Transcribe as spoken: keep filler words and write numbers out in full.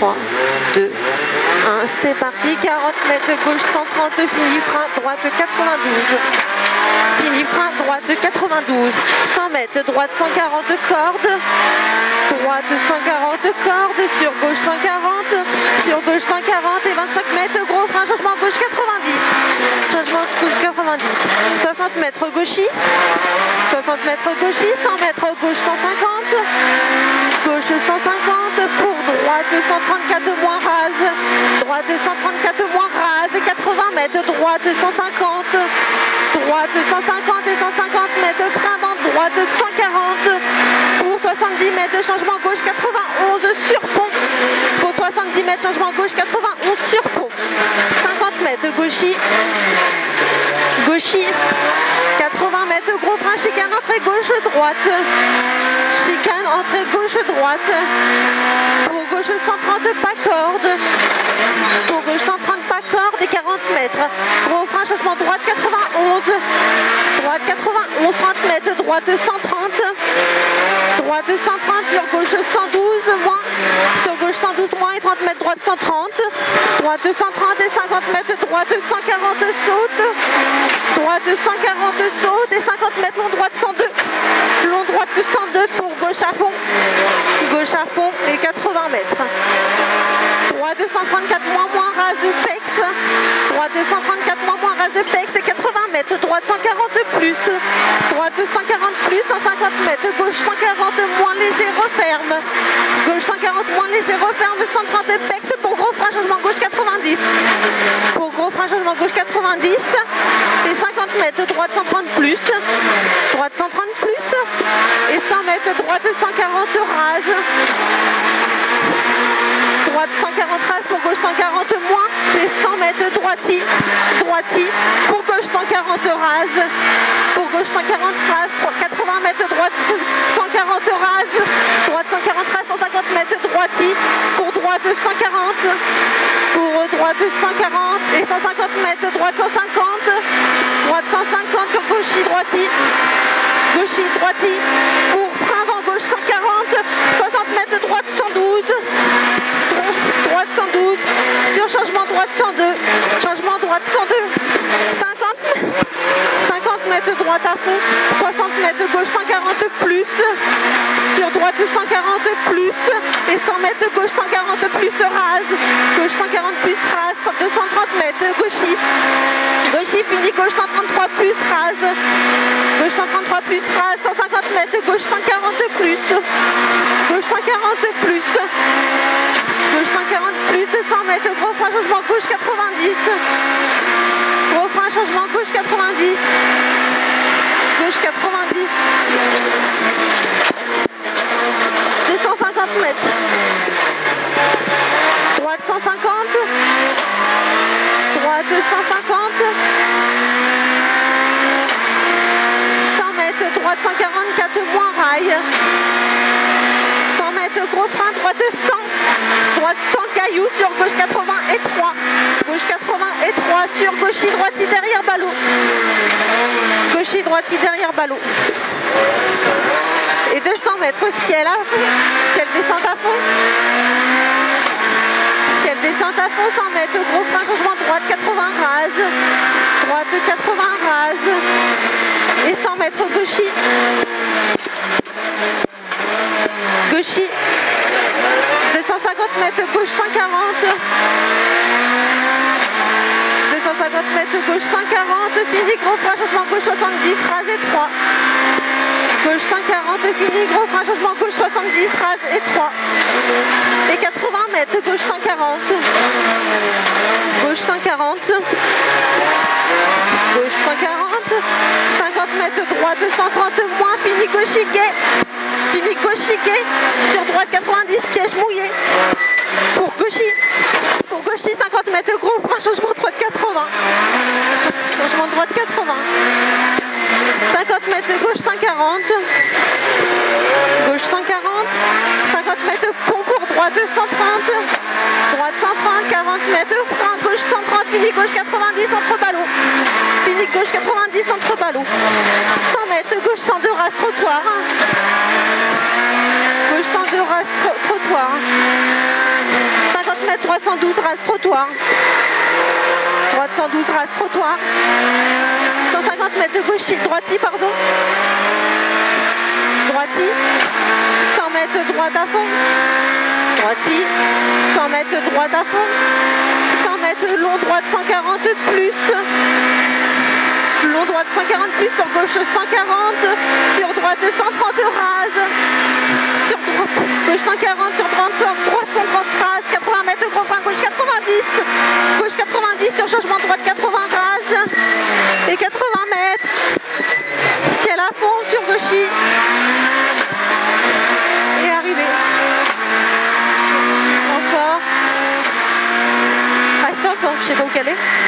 trois, deux, un, c'est parti. quarante mètres gauche, cent trente, fini frein, droite quatre-vingt-douze. Fini frein, droite quatre-vingt-douze. cent mètres, droite cent quarante, corde. Droite cent quarante, corde. Sur gauche cent quarante. Sur gauche cent quarante et vingt-cinq mètres, gros frein, changement gauche quatre-vingt-dix. Changement gauche quatre-vingt-dix. soixante mètres gauchis. soixante mètres gauchis. cent mètres gauche cent cinquante. Gauche cent cinquante. Pour droite cent trente-quatre moins rase. Droite cent trente-quatre moins rase. Et quatre-vingts mètres, droite cent cinquante. Droite cent cinquante et cent cinquante mètres, frein dans droite cent quarante. Pour soixante-dix mètres, changement gauche quatre-vingt-onze sur pont. Pour soixante-dix mètres, changement gauche quatre-vingt-onze sur pont. cinquante mètres, gauchis. Gauchis. quatre-vingts mètres, gros frein, chicane, entrée gauche, droite. Chicane, entrée gauche, droite. Pour gauche cent trente, pas corde. Pour gauche cent trente, pas corde et quarante mètres. Gros frein, changement droite quatre-vingt-onze. Droite quatre-vingt-onze, trente mètres, droite cent trente. Droite cent trente, sur gauche cent douze, moins. Sur gauche cent douze, moins et trente mètres, droite cent trente. Droite cent trente et cinquante mètres, droite cent quarante, saute. Droite cent quarante, saute et cinquante mètres, long droite cent deux. Long droite cent deux pour gauche à fond. Gauche à fond et quatre-vingts mètres. Droite cent trente-quatre, moins, moins, rase de pex. Droite cent trente-quatre, moins, moins, rase de pex et quatre-vingts mètres. Droite cent quarante plus. Droite cent quarante plus, cent cinquante mètres. Gauche cent quarante, moins léger, referme. Gauche cent quarante, moins léger, referme. cent trente pex pour gros frein, changement gauche quatre-vingt-dix. Pour gros frein, changement gauche quatre-vingt-dix. Et cinquante mètres, droite cent trente plus. Droite cent trente plus. Et cent mètres, droite cent quarante, rase. Droite cent quarante rase, pour gauche cent quarante moins, et cent mètres droiti, droiti, pour gauche cent quarante rase, pour gauche cent quarante rase, quatre-vingts mètres droite cent quarante rase, droite cent quarante rase, cent cinquante mètres droiti, pour droite cent quarante, pour droite cent quarante et cent cinquante mètres, droite cent cinquante, droite cent cinquante sur gauchi, droiti, gauchi, droiti, pour frein dans gauche cent quarante, soixante mètres droite cent douze, droite cent douze, sur changement droite cent deux, changement droite cent deux, cinquante, cinquante mètres droite à fond, soixante mètres gauche cent quarante plus, sur droite cent quarante plus, et cent mètres gauche cent quarante plus rase, gauche cent quarante plus rase, deux cent trente mètres gauchi, gauchi fini gauche cent trente-trois plus rase, gauche cent trente-trois plus rase, cent cinquante mètres gauche cent quarante plus, gauche cent quarante plus, gauche cent quarante plus, deux cents mètres, gros frein, changement gauche quatre-vingt-dix. Gros frein, changement gauche quatre-vingt-dix. Gauche quatre-vingt-dix. deux cent cinquante mètres. Droite cent cinquante. Droite cent cinquante. cent mètres, droite cent quarante-quatre, moins rail. cent mètres, gros frein, droite cent. Droite cent cailloux, sur gauche quatre-vingts et trois. Gauche quatre-vingts et trois, sur gauchi, droiti, derrière ballot. Gauchi, droiti, derrière ballot. Et deux cents mètres, ciel à fond. Ciel descente à fond. Ciel descente à fond, cent mètres, gros frein, changement droite quatre-vingts rase. Droite quatre-vingts rase. Et cent mètres, gauchi. Gauchi. deux cent cinquante mètres, gauche cent quarante. deux cent cinquante mètres, gauche cent quarante. Fini, gros frein, changement gauche soixante-dix, rase et trois. Gauche cent quarante, fini, gros frein, changement gauche soixante-dix, rase et trois. Et quatre-vingts mètres, gauche cent quarante. Gauche cent quarante. Gauche cent quarante. cinquante mètres, droite cent trente moins, fini, gauche gay. Fini gauchi gay, sur droite quatre-vingt-dix, piège mouillé. Pour gauchi, pour gauchi cinquante mètres, gros frein, changement droite quatre-vingts. Changement droite quatre-vingts. cinquante mètres, gauche cent quarante. Gauche cent quarante. cinquante mètres, pont pour droite cent trente. Droite cent trente, quarante mètres, frein, gauche cent trente, fini gauche quatre-vingt-dix, entre ballot. Fini gauche quatre-vingt-dix, entre ballot. cent mètres, gauche cent deux, race trottoir. Gauche cent deux, race trottoir. trois cent douze, race trottoir. Droite cent douze, race trottoir. cent cinquante mètres de gauche, droiti, pardon. Droiti. cent mètres droite à fond. Droiti. cent mètres droite à fond. cent mètres long droite cent quarante plus. Long droite cent quarante plus, sur gauche cent quarante, sur droite cent trente rase, sur droite, gauche cent quarante, sur droite, droite cent trente rase, quatre-vingts mètres gros frein, gauche quatre-vingt-dix, gauche quatre-vingt-dix, sur changement droite quatre-vingts rase, et quatre-vingts mètres, ciel à fond sur gauchy, et arrivé. Encore, à stop, je sais pas où qu'elle est.